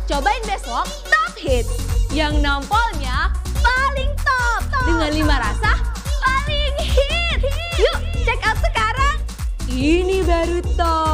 Cobain besok Top Hits yang nampolnya paling top dengan 5 rasa paling hit. Yuk check out sekarang. Ini baru top.